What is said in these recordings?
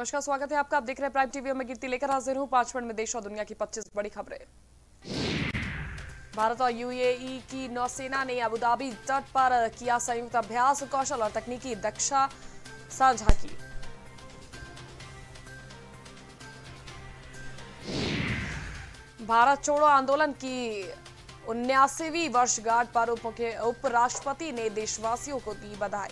नमस्कार, स्वागत है आपका। आप देख रहे हैं प्राइम टीवी। मैं कीर्ति लेकर हाजिर हूं 5 मिनट में देश और दुनिया की 25 बड़ी खबरें। भारत और यूएई की नौसेना ने अबू धाबी तट पर किया संयुक्त अभ्यास, कौशल और तकनीकी दक्षता साझा की। भारत छोड़ो आंदोलन की 79वीं वर्षगांठ पर उपराष्ट्रपति ने देशवासियों को दी बधाई।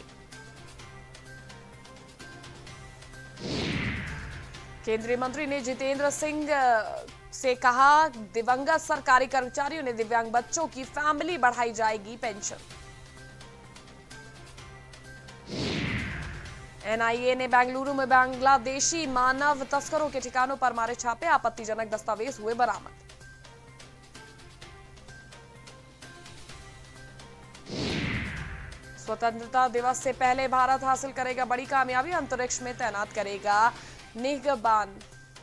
केंद्रीय मंत्री ने जितेंद्र सिंह से कहा, दिवंगत सरकारी कर्मचारियों ने दिव्यांग बच्चों की फैमिली बढ़ाई जाएगी पेंशन। एनआईए ने बेंगलुरु में बांग्लादेशी मानव तस्करों के ठिकानों पर मारे छापे, आपत्तिजनक दस्तावेज हुए बरामद। स्वतंत्रता दिवस से पहले भारत हासिल करेगा बड़ी कामयाबी, अंतरिक्ष में तैनात करेगा निगहबान।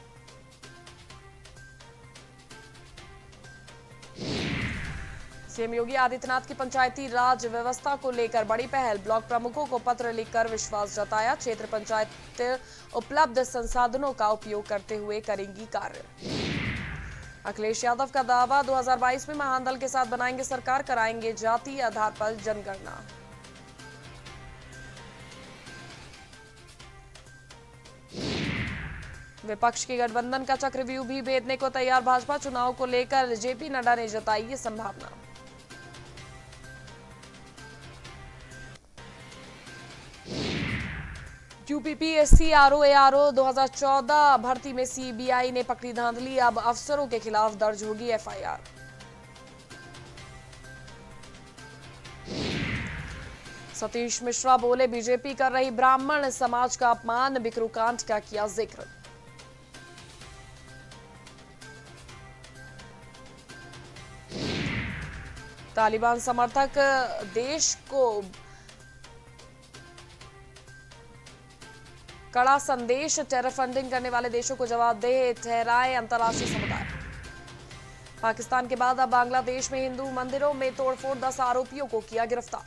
सीएम योगी आदित्यनाथ की पंचायती राज व्यवस्था को लेकर बड़ी पहल, ब्लॉक प्रमुखों को पत्र लिखकर विश्वास जताया। क्षेत्र पंचायत उपलब्ध संसाधनों का उपयोग करते हुए करेंगी कार्य। अखिलेश यादव का दावा, 2022 में महान दल के साथ बनाएंगे सरकार, कराएंगे जातीय आधार पर जनगणना। विपक्ष की गठबंधन का चक्रव्यूह भी भेदने को तैयार भाजपा, चुनाव को लेकर जेपी नड्डा ने जताई ये संभावना। यूपीपीएससी आरओ 2014 भर्ती में सीबीआई ने पकड़ी धांधली, अब अफसरों के खिलाफ दर्ज होगी एफआईआर। सतीश मिश्रा बोले, बीजेपी कर रही ब्राह्मण समाज का अपमान, बिकरू कांड का किया जिक्र। तालिबान समर्थक देश को कड़ा संदेश, टेरर फंडिंग करने वाले देशों को जवाबदेह ठहराए अंतर्राष्ट्रीय समुदाय। पाकिस्तान के बाद अब बांग्लादेश में हिंदू मंदिरों में तोड़फोड़, 10 आरोपियों को किया गिरफ्तार।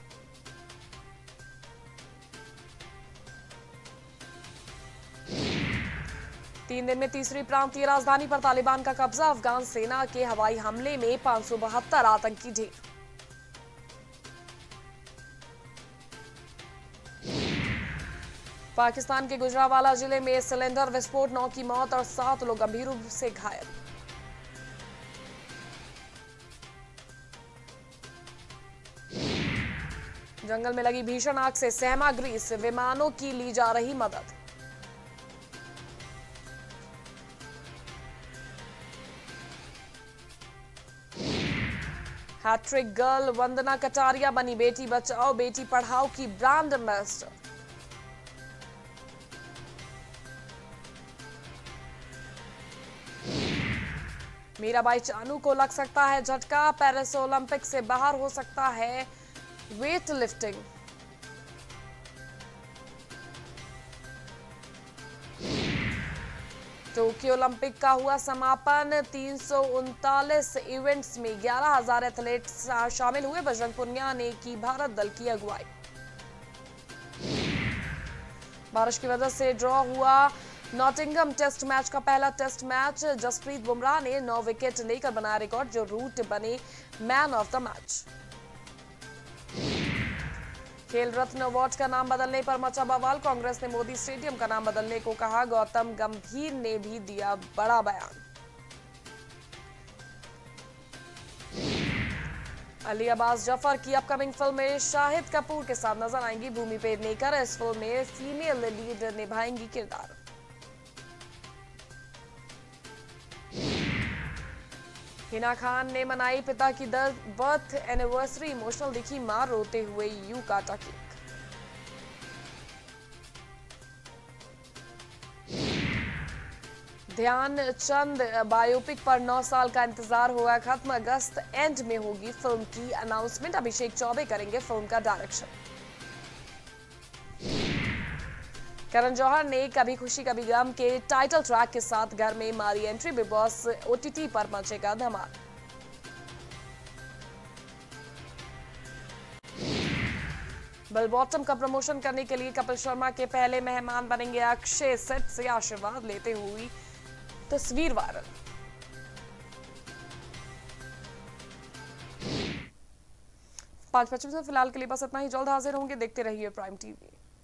तीन दिन में तीसरी प्रांतीय राजधानी पर तालिबान का कब्जा, अफगान सेना के हवाई हमले में 572 आतंकी ढेर। पाकिस्तान के गुजरांवाला जिले में सिलेंडर विस्फोट, 9 की मौत और 7 लोग गंभीर रूप से घायल। जंगल में लगी भीषण आग से सहमा ग्रीस, विमानों की ली जा रही मदद। हैट्रिक गर्ल वंदना कटारिया बनी बेटी बचाओ बेटी पढ़ाओ की ब्रांड एम्बेसडर। मीराबाई चानू को लग सकता है झटका, पेरिस ओलंपिक से बाहर हो सकता है वेट लिफ्टिंग। टोक्यो ओलंपिक का हुआ समापन, 339 इवेंट्स में 11,000 एथलीट्स शामिल हुए। बजरंग पुनिया ने की भारत दल की अगुवाई। बारिश की वजह से ड्रॉ हुआ नॉटिंघम टेस्ट मैच का पहला टेस्ट मैच, जसप्रीत बुमराह ने 9 विकेट लेकर बनाया रिकॉर्ड, जो रूट बने मैन ऑफ द मैच। खेल रत्न अवार्ड का नाम बदलने पर मचा बवाल, कांग्रेस ने मोदी स्टेडियम का नाम बदलने को कहा, गौतम गंभीर ने भी दिया बड़ा बयान। अली अब्बास जफर की अपकमिंग फिल्म में शाहिद कपूर के साथ नजर आएंगी भूमि पेडनेकर। इस फिल्म में फीमेल लीड निभाएंगी किरदार। हिना खान ने मनाई पिता की बर्थ एनिवर्सरी, इमोशनल दिखी मां, रोते हुए यूं काटा केक। ध्यानचंद बायोपिक पर 9 साल का इंतजार हुआ खत्म, अगस्त एंड में होगी फिल्म की अनाउंसमेंट। अभिषेक चौबे करेंगे फिल्म का डायरेक्शन। करण जौहर ने कभी खुशी कभी गम के टाइटल ट्रैक के साथ घर में मारी एंट्री, बिग बॉस ओटीटी पर मचेगा धमाल। बेल बॉटम का प्रमोशन करने के लिए कपिल शर्मा के पहले मेहमान बनेंगे अक्षय। सेट से आशीर्वाद लेते हुई तस्वीर वायरल। 5:25 से फिलहाल के लिए बस इतना ही। जल्द हाजिर होंगे, देखते रहिए प्राइम टीवी।